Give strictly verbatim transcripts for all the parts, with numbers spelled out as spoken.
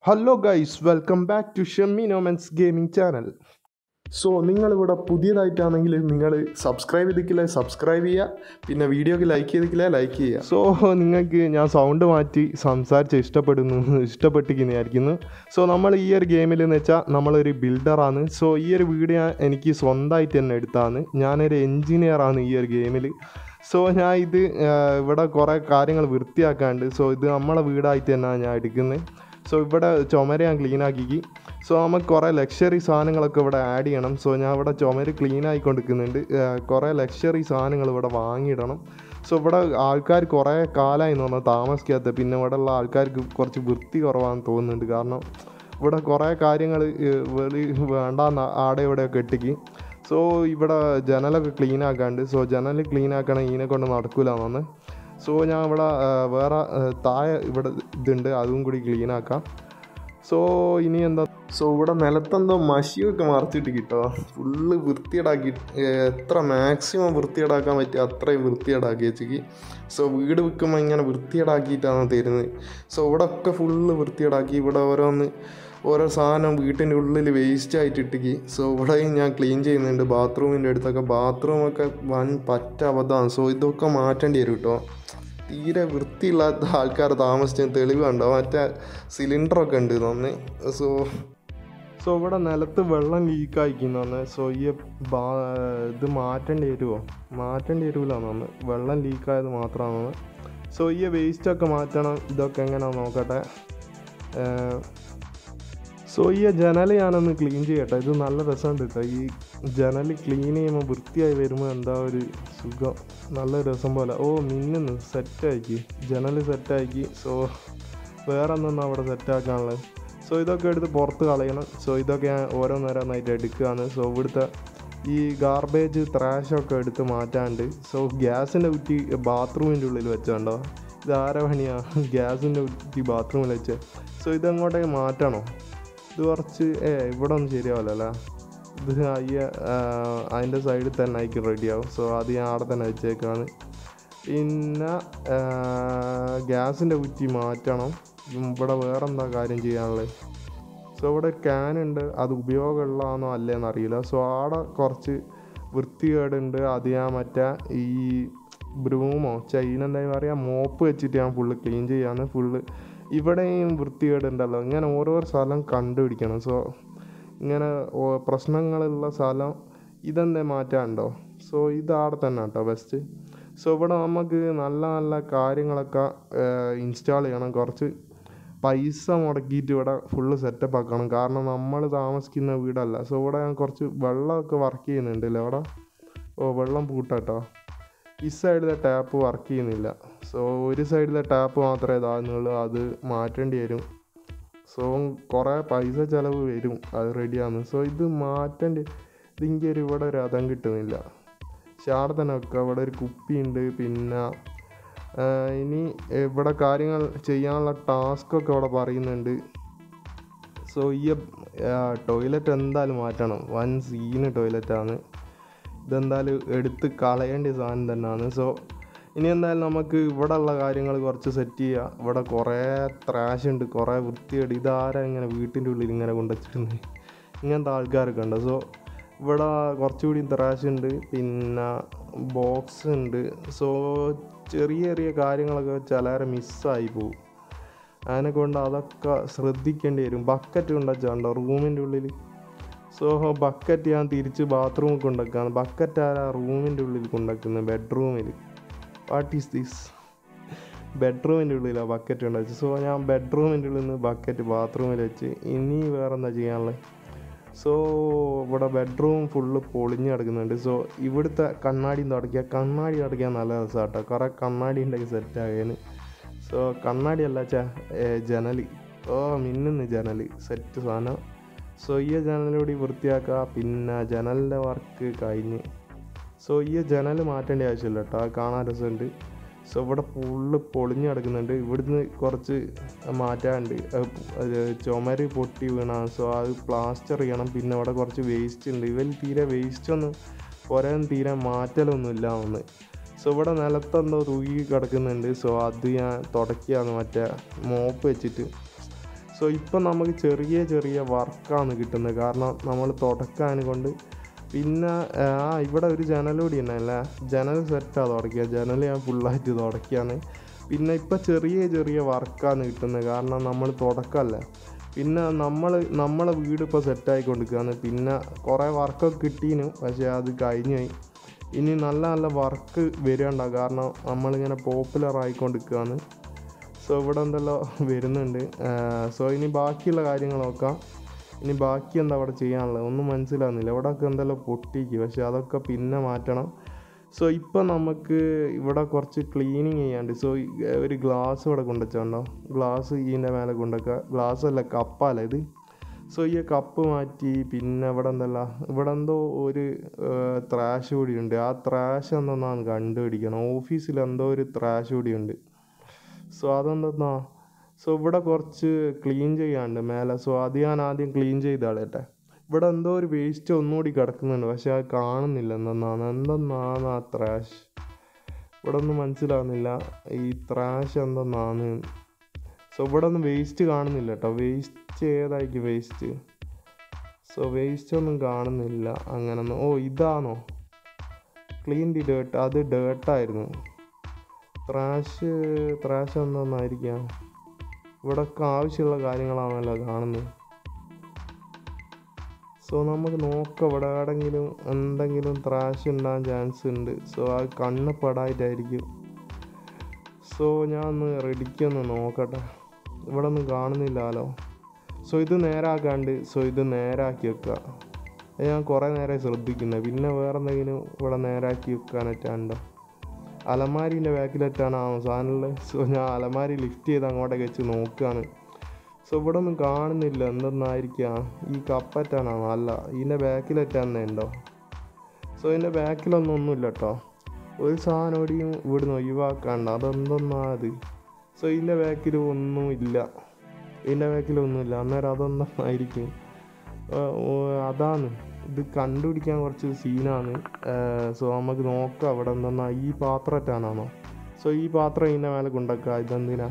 Hello guys, welcome back to SHAMMY NOMANS gaming channel. So, നിങ്ങൾ ഇവിടെ പുതിയതായിട്ടാണെങ്കിൽ നിങ്ങൾ subscribe ചെയ്തിട്ടില്ല സബ്സ്ക്രൈബ് ചെയ്യുക പിന്നെ വീഡിയോക്ക് ലൈക്ക് ചെയ്തിട്ടില്ല ലൈക്ക് ചെയ്യുക. സോ നിങ്ങൾക്ക് ഞാൻ സൗണ്ട് മാറ്റി സംസാരിച്ച് ഇഷ്ടപ്പെടുന്നു ഇഷ്ടപ്പെട്ടിരിക്കുന്നതായിരിക്കുന്നു. സോ നമ്മൾ ഈ ഒരു ഗെയിമിൽ എന്ന് വെച്ചാൽ നമ്മളൊരു ബിൽഡറാണ്. സോ ഈ ഒരു വീഡിയോ എനിക്ക് സ്വന്തമായിട്ട് തന്നെ എടുത്താണ്. ഞാനൊരു എൻജിനീയറാണ് ഈ ഒരു ഗെയിമിൽ. സോ ഞാൻ ഇത് ഇവിടെ കുറേ കാര്യങ്ങൾ വൃത്തിയാക്കാണ്ട്. സോ ഇത് നമ്മളെ വീടായിട്ട് തന്നെയാണ് ഞാൻ എടുക്കുന്നത്. സോ ഇവിടെ ചുമര് ഞാൻ ക്ലീൻ ആക്കി. സോ നമുക്ക് കുറേ ലക്ഷറി സാധനങ്ങളൊക്കെ ഇവിടെ ആഡ് ചെയ്യണം. സോ ഞാൻ ഇവിടെ ചുമര് ക്ലീൻ ആയിക്കൊണ്ടിരിക്കുന്നുണ്ട്. കുറേ ലക്ഷറി സാധനങ്ങൾ ഇവിടെ വാങ്ങിയിടണം. സോ ഇവിടെ ആൾക്കാർ കുറേ കാലമായി എന്ന് പറഞ്ഞാൽ താമസിക്കാത്ത. പിന്നെ ഇവിടെ ഉള്ള ആൾക്കാർക്ക് കുറച്ച് വൃത്തി കുറവാണെന്ന് തോന്നുന്നുണ്ട്. കാരണം ഇവിടെ കുറേ കാര്യങ്ങൾ വെളി വേണ്ട ആടെ ഇവിടെയൊക്കെ ഇട്ടിക്ക്. സോ ഇവിടെ ജനലൊക്കെ ക്ലീൻ ആക്കാണ്ട്. സോ ജനൽ ക്ലീൻ ആക്കണം ഇതിനെ കൊണ്ട് നടക്കില്ലാന്ന്. സോ ഞാൻ ഇവിടെ വേറെ താഴെ ഇവിടെ ഇതുണ്ട് അതും കൂടി ക്ലീൻ ആക്കാം. സോ ഇനി എന്താ സോ ഇവിടെ നിലത്തെന്തോ മഷിയൊക്കെ മറച്ചിട്ട് കിട്ടോ ഫുള്ള് വൃത്തിയേടാക്കി. എത്ര മാക്സിമം വൃത്തിയേടാക്കാൻ പറ്റുക അത്രയും വൃത്തിയേടാക്കി വെച്ചിക്ക്. സോ വീട് വിൽക്കുമ്പോൾ ഇങ്ങനെ വൃത്തിയേടാക്കിയിട്ടാണ് തരുന്നത്. സോ ഇവിടെ ഒക്കെ ഫുള്ള് വൃത്തിയേടാക്കി. ഇവിടെ ഓരോന്ന് ഓരോ സാധനം വീട്ടിൻ്റെ ഉള്ളിൽ വേസ്റ്റ് ആയിട്ട് ഇട്ടിക്ക്. സോ ഇവിടെയും ഞാൻ ക്ലീൻ ചെയ്യുന്നുണ്ട്. ബാത്റൂമിൻ്റെ അടുത്തൊക്കെ ബാത്റൂമൊക്കെ വൻ പറ്റ അബദ്ധമാണ്. സോ ഇതൊക്കെ മാറ്റേണ്ടി വരും കേട്ടോ. തീരെ വൃത്തിയില്ലാത്ത ആൾക്കാർ താമസിച്ച തെളിവ് കണ്ടോ. മറ്റേ സിലിണ്ടറൊക്കെ ഉണ്ട് തോന്നി. സോ സോ ഇവിടെ നിലത്ത് വെള്ളം ലീക്കായിക്കുന്നു. സോ ഈ ബാ ഇത് മാറ്റേണ്ടി വരുമോ മാറ്റേണ്ടി വരില്ലെന്ന് തോന്നുന്നു. വെള്ളം ലീക്കായത് മാത്രമാണ്. സോ ഈ വേസ്റ്റൊക്കെ മാറ്റണം. ഇതൊക്കെ എങ്ങനെയാണെന്ന് നോക്കട്ടെ. സോ ഈ ജനൽ ഞാനൊന്ന് ക്ലീൻ ചെയ്യട്ടെ. ഇത് നല്ല രസമുണ്ട് കേട്ടോ. ഈ ജനൽ ക്ലീൻ ചെയ്യുമ്പോൾ വൃത്തിയായി വരുമ്പോൾ എന്താ ഒരു സുഖം. നല്ല രസം പോലെ. ഓ മിന്നുന്നു സെറ്റാക്കി ജനൽ സെറ്റാക്കി. സോ വേറെ ഒന്നും അവിടെ സെറ്റാക്കാനുള്ളത്. സോ ഇതൊക്കെ എടുത്ത് പുറത്ത് കളയണം. സോ ഇതൊക്കെ ഞാൻ ഓരോന്നോരോന്നായിട്ട് എടുക്കുകയാണ്. സോ ഇവിടുത്തെ ഈ ഗാർബേജ് ത്രാഷൊക്കെ എടുത്ത് മാറ്റാണ്ട്. സോ ഗ്യാസിൻ്റെ കുറ്റി ബാത്റൂമിൻ്റെ ഉള്ളിൽ വെച്ചോണ്ടോ. ഇത് ആരെ പണിയാണ് ഗ്യാസിൻ്റെ കുറ്റി ബാത്റൂമിൽ വെച്ച്. സോ ഇതങ്ങോട്ടേക്ക് മാറ്റണോ. ഇത് കുറച്ച് ഏ ഇവിടെ ഒന്നും ശരിയാവില്ലല്ലേ. ഇത് അയ്യ അതിൻ്റെ സൈഡിൽ തന്നെ ആയിരിക്കും റെഡിയാവും. സോ അത് ഞാൻ അവിടെ തന്നെ വെച്ചേക്കാണ്. പിന്നെ ഗ്യാസിൻ്റെ കുറ്റി മാറ്റണം. ഇവിടെ വേറെ എന്താ കാര്യം ചെയ്യാനുള്ളത്. സോ ഇവിടെ ക്യാനുണ്ട്. അത് ഉപയോഗമുള്ളതാണോ അല്ലേന്ന് അറിയില്ല. സോ അവിടെ കുറച്ച് വൃത്തികേടുണ്ട്. അത് ഞാൻ മറ്റേ ഈ ബ്രൂമോ ചൈന എന്താ പറയുക മോപ്പ് വെച്ചിട്ട് ഞാൻ ഫുള്ള് ക്ലീൻ ചെയ്യാന്ന്. ഫുള്ള് ഇവിടെയും വൃത്തികേടുണ്ടല്ലോ. ഇങ്ങനെ ഓരോ സ്ഥലം കണ്ടുപിടിക്കണം. സോ ഇങ്ങനെ പ്രശ്നങ്ങളുള്ള സ്ഥലം ഇതെന്താ മാറ്റാനുണ്ടോ. സോ ഇതവിടെ തന്നെ കേട്ടോ ബെസ്റ്റ്. സോ ഇവിടെ നമുക്ക് നല്ല നല്ല കാര്യങ്ങളൊക്കെ ഇൻസ്റ്റാൾ ചെയ്യണം. കുറച്ച് പൈസ മുടക്കിയിട്ട് ഇവിടെ ഫുള്ള് സെറ്റപ്പ് ആക്കണം. കാരണം നമ്മൾ താമസിക്കുന്ന വീടല്ല. സോ ഇവിടെ ഞാൻ കുറച്ച് വെള്ളമൊക്കെ വർക്ക് ചെയ്യുന്നുണ്ടല്ലോ ഇവിടെ. ഓ വെള്ളം പൂട്ടാട്ടോ. ഈ സൈഡിലെ ടാപ്പ് വർക്ക് ചെയ്യുന്നില്ല. സോ ഒരു സൈഡിലെ ടാപ്പ് മാത്രമേ ഇതാകുന്നുള്ളൂ. അത് മാറ്റേണ്ടി വരും. സോ കുറേ പൈസ ചിലവ് വരും അത് റെഡിയാണ്. സോ ഇത് മാറ്റേണ്ടി ഇതിൻ്റെ ഒരു ഇവിടെ ഒരു അതം കിട്ടുന്നില്ല. പക്ഷെ അവിടെ തന്നെ വെക്കുക. ഇവിടെ ഒരു കുപ്പിയുണ്ട്. പിന്നെ ഇനി ഇവിടെ കാര്യങ്ങൾ ചെയ്യാനുള്ള ടാസ്കൊക്കെ ഇവിടെ പറയുന്നുണ്ട്. സോ ഈ ടോയ്ലറ്റ് എന്തായാലും മാറ്റണം. വൻ സീന് ടോയ്ലറ്റാണ്. ഇതെന്തായാലും എടുത്ത് കളയേണ്ട സാധനം തന്നെയാണ്. സോ ഇനി എന്തായാലും നമുക്ക് ഇവിടെ ഉള്ള കാര്യങ്ങൾ കുറച്ച് സെറ്റ് ചെയ്യുക. ഇവിടെ കുറേ ത്രാഷ് ഉണ്ട്, കുറേ വൃത്തികേട്. ഇതാരാ ഇങ്ങനെ വീട്ടിൻ്റെ ഉള്ളിൽ ഇങ്ങനെ കൊണ്ടുവച്ചിട്ടുണ്ട് ഇങ്ങനത്തെ ആൾക്കാരൊക്കെ ഉണ്ട്. സോ ഇവിടെ കുറച്ചുകൂടി ത്രാഷ് ഉണ്ട്. പിന്നെ ബോക്സ് ഉണ്ട്. സോ ചെറിയ ചെറിയ കാര്യങ്ങളൊക്കെ ചിലരെ മിസ്സായി പോകും. അതിനെ കൊണ്ട് അതൊക്കെ ശ്രദ്ധിക്കേണ്ടി വരും. ബക്കറ്റ് കൊണ്ടുവച്ചാണ്ടോ റൂമിൻ്റെ ഉള്ളിൽ. സോ ബക്കറ്റ് ഞാൻ തിരിച്ച് ബാത്റൂമിൽ കൊണ്ടുവയ്ക്കുകയാണ്. ബക്കറ്റ് ആരാ റൂമിൻ്റെ ഉള്ളിൽ കൊണ്ടുവയ്ക്കുന്നത് ബെഡ്റൂമിൽ. What is this. ബെഡ്റൂമിൻ്റെ ഉള്ളിലാണ് ബക്കറ്റ് കൊണ്ടുവച്ച്. സോ ഞാൻ ബെഡ്റൂമിൻ്റെ ഉള്ളിൽ നിന്ന് ബക്കറ്റ് ബാത്റൂമിൽ വെച്ച്. ഇനി വേറെ എന്താ ചെയ്യാനുള്ളത്. സോ ഇവിടെ ബെഡ്റൂം ഫുള്ള് പൊളിഞ്ഞ് കിടക്കുന്നുണ്ട്. സോ ഇവിടുത്തെ കണ്ണാടി തുടയ്ക്കുക. കണ്ണാടി തുടയ്ക്കാൻ നല്ല രസമാണ് കേട്ടോ. കുറേ കണ്ണാടി ഉണ്ടെങ്കിൽ സെറ്റാകാന്. സോ കണ്ണാടിയല്ല ചേ ജനൽ. ഓ മിന്നുന്ന് ജനൽ സെറ്റ് സാധനം. സോ ഈ ജനലൂടി വൃത്തിയാക്കുക. പിന്നെ ജനലിൻ്റെ വർക്ക് കഴിഞ്ഞ്. സോ ഈ ജനൽ മാറ്റേണ്ട ആവശ്യമില്ല കേട്ടോ. അത് കാണാൻ രസമുണ്ട്. സോ ഇവിടെ ഫുള്ള് പൊളിഞ്ഞ് കിടക്കുന്നുണ്ട്. ഇവിടുന്ന് കുറച്ച് മാറ്റാനുണ്ട്. ചുമര് പൊട്ടി വീണാണ്. സോ അത് പ്ലാസ്റ്റർ ചെയ്യണം. പിന്നെ ഇവിടെ കുറച്ച് വേസ്റ്റ് ഉണ്ട്. ഇവർ തീരെ വേസ്റ്റൊന്നും പുറം തീരെ മാറ്റലൊന്നുമില്ല ഒന്ന്. സോ ഇവിടെ നിലത്തെന്തോ തൂക്കി കിടക്കുന്നുണ്ട്. സോ അത് ഞാൻ തുടക്കുകയാണ് മറ്റേ മോപ്പ് വെച്ചിട്ട്. സോ ഇപ്പം നമുക്ക് ചെറിയ ചെറിയ വർക്കാണ് കിട്ടുന്നത്, കാരണം നമ്മൾ തുടക്കാൻ കൊണ്ട്. പിന്നെ ആ ഇവിടെ ഒരു ജനൽ കൂടി ഉണ്ടല്ലേ, ജനൽ സെറ്റാണ് തുടക്കുക, ജനൽ ഞാൻ ഫുള്ളായിട്ട് തുടക്കുകയാണ്. പിന്നെ ഇപ്പം ചെറിയ ചെറിയ വർക്കാണ് കിട്ടുന്നത്, കാരണം നമ്മൾ തുടക്കമല്ലേ. പിന്നെ നമ്മൾ നമ്മളെ വീട് ഇപ്പോൾ സെറ്റായിക്കൊണ്ടിരിക്കുകയാണ്. പിന്നെ കുറേ വർക്കൊക്കെ കിട്ടീനു, പക്ഷേ അത് കഴിഞ്ഞു പോയി. ഇനി നല്ല നല്ല വർക്ക് വരേണ്ട, കാരണം നമ്മളിങ്ങനെ പോപ്പുലർ ആയിക്കൊണ്ടിരിക്കുകയാണ്. സോ ഇവിടെ എന്തെല്ലോ വരുന്നുണ്ട്. സോ ഇനി ബാക്കിയുള്ള കാര്യങ്ങൾ നോക്കാം. ഇനി ബാക്കി എന്താ അവിടെ ചെയ്യാനുള്ളത് ഒന്നും മനസ്സിലാകുന്നില്ല. ഇവിടെയൊക്കെ എന്തെല്ലാം പൊട്ടിക്ക്, പക്ഷെ അതൊക്കെ പിന്നെ മാറ്റണം. സോ ഇപ്പം നമുക്ക് ഇവിടെ കുറച്ച് ക്ലീനിങ് ചെയ്യാണ്ട്. സോ ഒരു ഗ്ലാസ് ഇവിടെ കൊണ്ടുവച്ചോണ്ടോ, ഗ്ലാസ് ഇതിൻ്റെ മേലെ കൊണ്ടുവയ്ക്കുക. ഗ്ലാസ് അല്ല, കപ്പല്ല ഇത്. സോ ഈ കപ്പ് മാറ്റി. പിന്നെ ഇവിടെ എന്തല്ല, ഇവിടെ എന്തോ ഒരു ത്രാഷ് കൂടിയുണ്ട്. ആ ത്രാഷ് എന്തെന്നാണ് കണ്ടുപിടിക്കണം. ഓഫീസിൽ എന്തോ ഒരു ത്രാഷ് കൂടിയുണ്ട്. സോ അതെന്തെന്നാ, സോ ഇവിടെ കുറച്ച് ക്ലീൻ ചെയ്യാണ്ട് മേലെ. സോ അത് ഞാൻ ആദ്യം ക്ലീൻ ചെയ്താളേട്ടെ. ഇവിടെ എന്തോ ഒരു വേസ്റ്റ് ഒന്നുകൂടി കിടക്കുന്നുണ്ട്, പക്ഷെ അത് കാണുന്നില്ല എന്തെന്നാണ് എന്തെന്നാണ് ആ ത്രാഷ്. ഇവിടെ ഒന്നും മനസ്സിലാകുന്നില്ല ഈ ത്രാഷ് എന്തെന്നാണ്. സോ ഇവിടെ ഒന്നും വേസ്റ്റ് കാണുന്നില്ല കേട്ടോ. വേസ്റ്റ് ഏതായിരിക്കും വേസ്റ്റ്? സോ വേസ്റ്റ് ഒന്നും കാണുന്നില്ല അങ്ങനൊന്നും. ഓ ഇതാണോ ക്ലീൻ ദി ഡേർട്ട്? അത് ഡേർട്ടായിരുന്നു. Thrash thrash എന്തെന്നായിരിക്കാം? ഇവിടെയൊക്കെ ആവശ്യമുള്ള കാര്യങ്ങളാണല്ലോ കാണുന്നത്. സോ നമുക്ക് നോക്കാം, ഇവിടെ എവിടെയെങ്കിലും എന്തെങ്കിലും ത്രാഷ് ഉണ്ടാകാൻ ചാൻസ് ഉണ്ട്. സോ അത് കണ്ണ് പെടായിട്ടായിരിക്കും. സോ ഞാൻ ഒന്ന് റെഡിക്കൊന്ന് നോക്കട്ടെ. ഇവിടെ ഒന്നും കാണുന്നില്ലല്ലോ. സോ ഇത് നേരാക്കാണ്ട്, സോ ഇത് നേരാക്കി വെക്കുക. ഞാൻ കുറേ നേരം ശ്രദ്ധിക്കുന്നത്. പിന്നെ വേറെ എന്തെങ്കിലും ഇവിടെ നേരാക്കി വെക്കാനായിട്ടുണ്ടോ? അലമാരീൻ്റെ ബാക്കിലെറ്റാണ് ആ സാധനമുള്ളത്. സോ ഞാൻ അലമാരി ലിഫ്റ്റ് ചെയ്ത് അങ്ങോട്ടേക്ക് വെച്ച് നോക്കുകയാണ്. സോ ഇവിടെ ഒന്നും കാണുന്നില്ല. എന്തെന്നായിരിക്കാം? ഈ കപ്പറ്റാണോ? അല്ല, ഇതിൻ്റെ ബാക്കിലെറ്റാന്നേ ഉണ്ടോ? സോ ഇതിൻ്റെ ബാക്കിലൊന്നും ഒന്നുമില്ല കേട്ടോ. ഒരു സാധനം എവിടെയും ഇവിടുന്ന് ഒഴിവാക്കാണ്ട്. അതെന്തെന്നാ അത്? സോ ഇതിൻ്റെ ബാക്കിൽ ഒന്നും ഇല്ല. ഇതിൻ്റെ ബാക്കിലൊന്നുമില്ല. അന്നേരം അതെന്തായിരിക്കും? അതാണ് ഇത് കണ്ടുപിടിക്കാൻ കുറച്ച് സീനാണ്. സോ നമുക്ക് നോക്കാം അവിടെ എന്തെന്നാ. ഈ പാത്രറ്റാണോ? സോ ഈ പാത്രം ഇതിൻ്റെ മേലെ കൊണ്ടുവയ്ക്കുക. ഇതെന്തിനാ?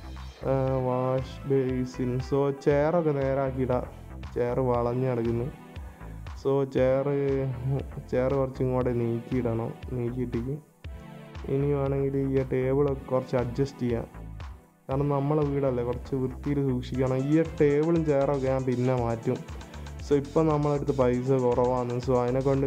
Wash basin. സോ ചെയറൊക്കെ നേരാക്കിയിടാം. ചെയർ വളഞ്ഞ് കിടക്കുന്നു. സോ ചെയർ ചെയർ കുറച്ചും കൂടെ നീക്കിയിടണം. നീക്കിയിട്ടേക്ക് ഇനി വേണമെങ്കിൽ ഈ ടേബിളൊക്കെ കുറച്ച് അഡ്ജസ്റ്റ് ചെയ്യാം. കാരണം നമ്മളെ വീടല്ലേ, കുറച്ച് വൃത്തിയിൽ സൂക്ഷിക്കണം. ഈ ടേബിളും ചെയറൊക്കെ ഞാൻ പിന്നെ മാറ്റും. സോ ഇപ്പം നമ്മളടുത്ത് പൈസ കുറവാണ്. സോ അതിനെക്കൊണ്ട്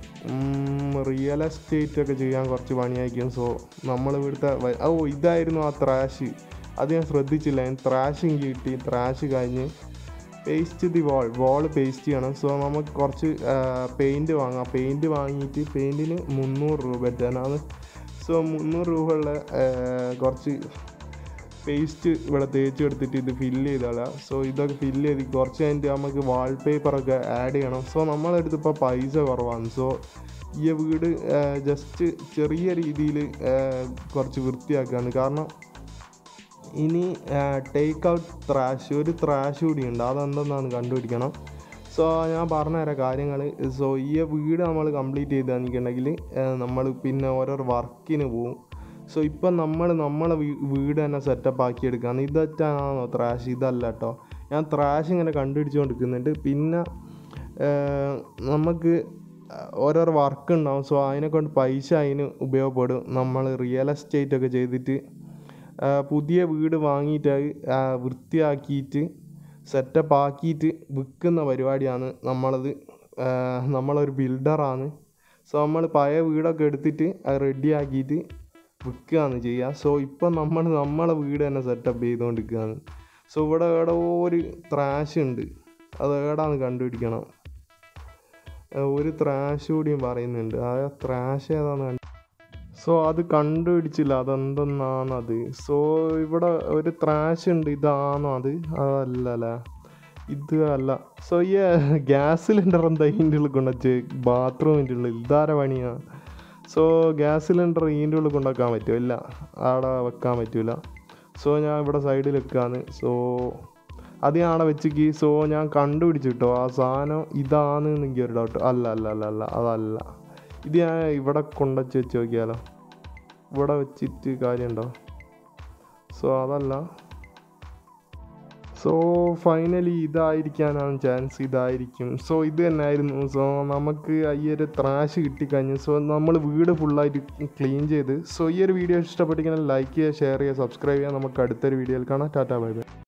റിയൽ എസ്റ്റേറ്റ് ഒക്കെ ചെയ്യാൻ കുറച്ച് പണിയായിരിക്കും. സോ നമ്മൾ ഇവിടുത്തെ ഓ ഇതായിരുന്നു ആ ത്രാഷ്. അത് ഞാൻ ശ്രദ്ധിച്ചില്ല. ഞാൻ ത്രാഷും കിട്ടി. ത്രാഷ് കഴിഞ്ഞ് paste the wall wall paste ചെയ്യണം. സോ നമുക്ക് കുറച്ച് പെയിൻറ്റ് വാങ്ങാം. പെയിൻറ്റ് വാങ്ങിയിട്ട് പെയിൻറ്റിന് മുന്നൂറ് രൂപ പറ്റാനാണ്. സോ മുന്നൂറ് രൂപയുള്ള കുറച്ച് പേസ്റ്റ് ഇവിടെ തേച്ച് എടുത്തിട്ട് ഇത് ഫില്ല് ചെയ്താളാം. സോ ഇതൊക്കെ ഫില്ല് ചെയ്ത് കുറച്ച് കഴിഞ്ഞിട്ട് നമുക്ക് വാൾ പേപ്പറൊക്കെ ആഡ് ചെയ്യണം. സോ നമ്മളെടുത്ത് ഇപ്പോൾ പൈസ കുറവാണ്. സോ ഈ വീട് ജസ്റ്റ് ചെറിയ രീതിയിൽ കുറച്ച് വൃത്തിയാക്കുകയാണ്. കാരണം ഇനി ടേക്ക് ഔട്ട് ത്രാഷ്, ഒരു ത്രാഷ് കൂടിയുണ്ട്. അതെന്തെന്നാണ് കണ്ടുപിടിക്കണം. സോ ഞാൻ പറഞ്ഞുതരാം കാര്യങ്ങൾ. സോ ഈ വീട് നമ്മൾ കംപ്ലീറ്റ് ചെയ്ത് തന്നിട്ടുണ്ടെങ്കിൽ നമ്മൾ പിന്നെ ഓരോ വർക്കിന് പോവും. സോ ഇപ്പം നമ്മൾ നമ്മളെ വീട് തന്നെ സെറ്റപ്പ് ആക്കിയെടുക്കുകയാണ്. ഇതൊറ്റാണോ ത്രാഷ്? ഇതല്ല കേട്ടോ. ഞാൻ ത്രാഷ് ഇങ്ങനെ കണ്ടുപിടിച്ചുകൊണ്ടിരിക്കുന്നുണ്ട്. പിന്നെ നമുക്ക് ഓരോരോ വർക്ക് ഉണ്ടാവും. സോ അതിനെക്കൊണ്ട് പൈസ അതിന് ഉപയോഗപ്പെടും. നമ്മൾ റിയൽ എസ്റ്റേറ്റ് ഒക്കെ ചെയ്തിട്ട് പുതിയ വീട് വാങ്ങിയിട്ട് വൃത്തിയാക്കിയിട്ട് സെറ്റപ്പ് ആക്കിയിട്ട് വിൽക്കുന്ന പരിപാടിയാണ് നമ്മളത്. നമ്മളൊരു ബിൽഡറാണ്. സോ നമ്മൾ പഴയ വീടൊക്കെ എടുത്തിട്ട് അത് റെഡിയാക്കിയിട്ട് വിൽക്കുകയാണ് ചെയ്യുക. സോ ഇപ്പം നമ്മൾ നമ്മളെ വീട് തന്നെ സെറ്റപ്പ് ചെയ്തുകൊണ്ടിരിക്കുകയാണ്. സോ ഇവിടെ എവിടെ ഒരു ത്രാഷ് ഉണ്ട്. അത് എവിടെയാണെന്ന് കണ്ടുപിടിക്കണം. ഒരു ത്രാഷ് കൂടിയും പറയുന്നുണ്ട്. ആ ത്രാഷ് ഏതാണെന്ന് കണ്ടു. സോ അത് കണ്ടുപിടിച്ചില്ല. അതെന്തെന്നാണത്? സോ ഇവിടെ ഒരു ത്രാഷ് ഉണ്ട്. ഇതാണോ അത്? അതല്ലല്ലേ, ഇത് അല്ല. സോ ഈ ഗ്യാസ് സിലിണ്ടർ എന്താ ഇതിൻ്റെ ഉള്ളിൽ കൊണ്ടുവച്ച് ബാത്റൂമിൻ്റെ ഉള്ളിൽ? ഇതാര പണിയാണ്? സോ ഗ്യാസ് സിലിണ്ടർ ഇതിൻ്റെ ഉള്ളിൽ കൊണ്ടുവയ്ക്കാൻ പറ്റുമോ? ഇല്ല, അവിടെ വെക്കാൻ പറ്റില്ല. സോ ഞാൻ ഇവിടെ സൈഡിൽ വെക്കാന്ന്. സോ അത് ഞാൻ അവിടെ വെച്ചിക്ക്. സോ ഞാൻ കണ്ടുപിടിച്ചു കിട്ടോ ആ സാധനം ഇതാണ് എനിക്ക് ഒരു ഡൗട്ട്. അല്ല അല്ല അല്ല അല്ല അതല്ല. ഇത് ഞാൻ ഇവിടെ കൊണ്ടുവച്ച് വെച്ച് നോക്കിയാലോ? ഇവിടെ വെച്ചിട്ട് കാര്യമുണ്ടോ? സോ അതല്ല. സോ സോ ഫൈനലി ഇതായിരിക്കാനാണ് ചാൻസ്, ഇതായിരിക്കും. സോ ഇത് തന്നെയായിരുന്നു. സോ നമുക്ക് ഈ ഒരു ത്രാഷ് കിട്ടിക്കഴിഞ്ഞു. സോ നമ്മൾ വീട് ഫുള്ളായിട്ട് ക്ലീൻ ചെയ്ത്. സോ ഈ ഒരു വീഡിയോ ഇഷ്ടപ്പെട്ടിങ്ങനെ ലൈക്ക് ചെയ്യുക, ഷെയർ ചെയ്യുക, സബ്സ്ക്രൈബ് ചെയ്യുക. നമുക്ക് അടുത്തൊരു വീഡിയോയിൽ കാണാം. Tata bye by.